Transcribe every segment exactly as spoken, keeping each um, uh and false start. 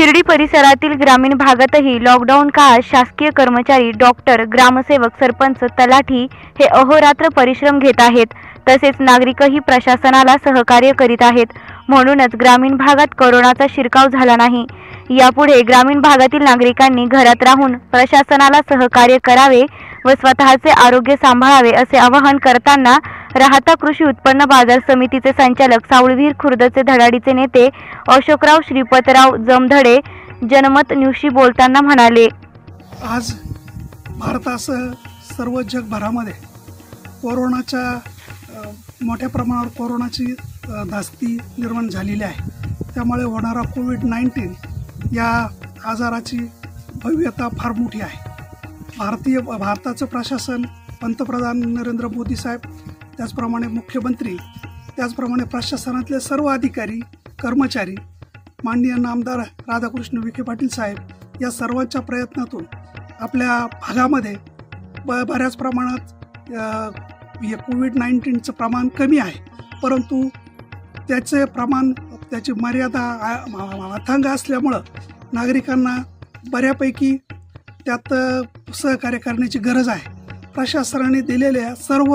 शिर्डी परिसरातील ग्रामीण भागातही लॉकडाऊन काळात शासकीय कर्मचारी, डॉक्टर, ग्रामसेवक, सरपंच, तलाठी हे अहोरात्र परिश्रम घेत आहेत। तसेच नागरिकही प्रशासनाला सहकार्य करीत आहेत। म्हणूनच ग्रामीण भागात कोरोनाचा शिरकाव झाला नाही। यापुढे ग्रामीण भागातील नागरिकांनी घरात राहून प्रशासनाला सहकार्य करावे व स्वतःचे आरोग्य सांभाळावे असे आवाहन करताना राहता कृषी उत्पन्न बाजार समितीचे संचालक सावळवीर खुर्दचे धडाडीचे नेते अशोकराव श्रीपतराव जमधडे जनमत न्यूजशी बोलताना म्हणाले, आज भारतासह सर्व जगभरामध्ये कोरोनाच्या मोठ्या प्रमाणावर कोरोनाची धास्ती निर्माण झालेली आहे। त्यामुळे होणारा कोविड नाईन्टीन या आजाराची भव्यता फार मोठी आहे। भारतीय भारताचं प्रशासन, पंतप्रधान नरेंद्र मोदी साहेब, त्याचप्रमाणे मुख्यमंत्री, त्याचप्रमाणे प्रशासनातले सर्व अधिकारी, कर्मचारी, माननीय नामदार राधाकृष्ण विखे पाटील साहेब या सर्वांच्या प्रयत्नातून आपल्या भागामध्ये ब बऱ्याच प्रमाणात हे कोविड नाईन्टीनचं प्रमाण कमी आहे। परंतु त्याचे प्रमाण, त्याची मर्यादा अथांग असल्यामुळं नागरिकांना बऱ्यापैकी त्यात सहकार्य करण्याची गरज आहे। प्रशासनाने दिलेल्या सर्व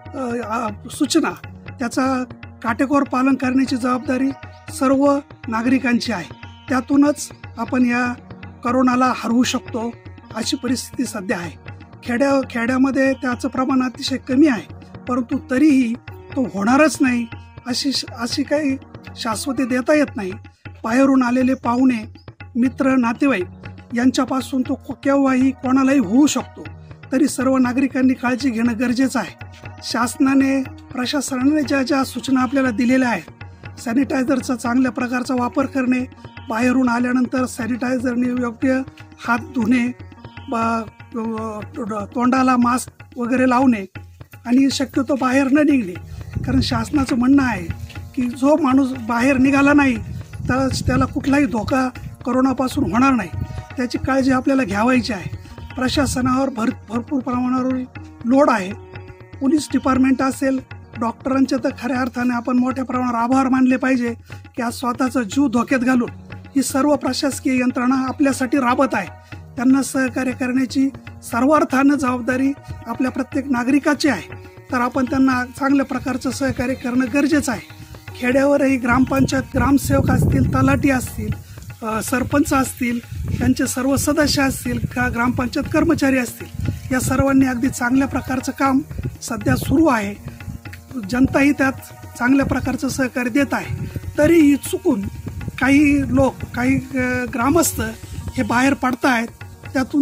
सूचना त्याचा काटेकोर पालन करण्याची जबाबदारी सर्व नागरिकांची आहे। त्यातूनच आपण या कोरोनाला हरवू शकतो अशी परिस्थिती सध्या आहे। खेड्या खेड्यामध्ये त्याचं प्रमाण अतिशय कमी आहे, परंतु तरीही तो होणारच नाही अशी अशी काही शाश्वती देता येत नाही। बाहेरून आलेले पाहुणे, मित्र, नातेवाईक यांच्यापासून तो केव्हाही कोणालाही होऊ शकतो। तरी सर्व नागरिकांनी काळजी घेणं गरजेचं आहे। शासनाने, प्रशासनाने ज्या ज्या सूचना आपल्याला दिलेल्या आहेत, सॅनिटायझरचा चांगल्या प्रकारचा वापर करणे, बाहेरून आल्यानंतर सॅनिटायझरने योग्य हात धुणे, तोंडाला मास्क वगैरे लावणे आणि शक्यतो बाहेर न निघणे। कारण शासनाचं म्हणणं आहे की जो माणूस बाहेर निघाला नाही तर त्याला कुठलाही धोका कोरोनापासून होणार नाही, त्याची काळजी आपल्याला घ्यावायची आहे। प्रशासनावर भर भरपूर प्रमाणावर लोड आहे। पोलीस डिपार्टमेंट असेल, डॉक्टरांचे तर खऱ्या अर्थाने आपण मोठ्या प्रमाणावर आभार मानले पाहिजे की आज स्वतःचा जीव धोक्यात घालून ही सर्व प्रशासकीय यंत्रणा आपल्यासाठी राबत आहे। त्यांना सहकार्य करण्याची सर्व अर्थानं जबाबदारी आपल्या प्रत्येक नागरिकाची आहे। तर आपण त्यांना चांगल्या प्रकारचं सहकार्य करणं गरजेचं आहे। खेड्यावरही ग्रामपंचायत, ग्रामसेवक असतील, तलाठी असतील, सरपंच असतील, त्यांचे सर्व सदस्य असतील, का ग्रामपंचायत कर्मचारी असतील, या सर्वांनी अगदी चांगल्या प्रकारचं काम सध्या सुरू आहे। जनताही त्यात चांगल्या प्रकारचं सहकार्य देत आहे। तरीही चुकून काही लोक, काही ग्रामस्थ हे बाहेर पडत आहेत, त्यातून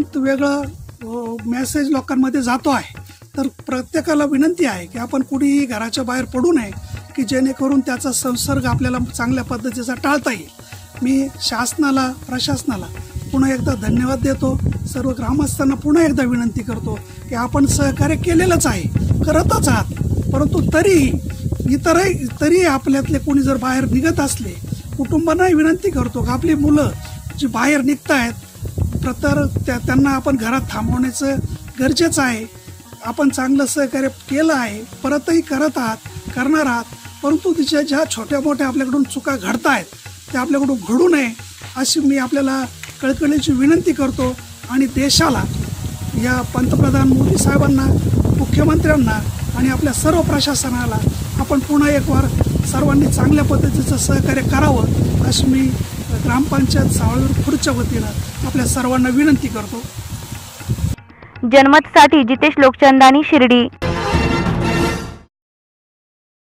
वेगळं मेसेज लोकांमध्ये जातो आहे। तर प्रत्येकाला विनंती आहे की आपण कुठेही घराच्या बाहेर पडू नये की जेणेकरून त्याचा संसर्ग आपल्याला चांगल्या पद्धतीचा टाळता येईल। मी शासनाला, प्रशासनाला पुन्हा एकदा धन्यवाद देतो। सर्व ग्रामस्थांना पुन्हा एकदा विनंती करतो की आपण सहकार्य केलेलंच आहे, करतच आहात, परंतु तरीही इतरही तरी आपल्यातले कोणी जर बाहेर निघत असले, कुटुंबांनाही विनंती करतो की आपली मुलं जी बाहेर निघत आहेत तर त्या त्यांना आपण घरात थांबवण्याचं गरजेचं आहे। आपण चांगलं सहकार्य केलं आहे, परतही करत आहात, करणार आहात, परंतु तिच्या ज्या छोट्या मोठ्या आपल्याकडून चुका घडत आहेत त्या आपल्याकडून घडू नये अशी मी आपल्याला कळकळीची विनंती करतो। आणि देशाला, या पंतप्रधान मोदी साहेबांना, मुख्यमंत्र्यांना आणि आपल्या सर्व प्रशासनाला आपण पुन्हा एक वार सर्वांनी चांगल्या पद्धतीचं सहकार्य करावं अशी मी ग्रामपंचायत सावळवीर खुर्दच्या वतीनं आपल्या सर्वांना विनंती करतो। जनमतसाठी जितेश लोकचंदानी, शिर्डी।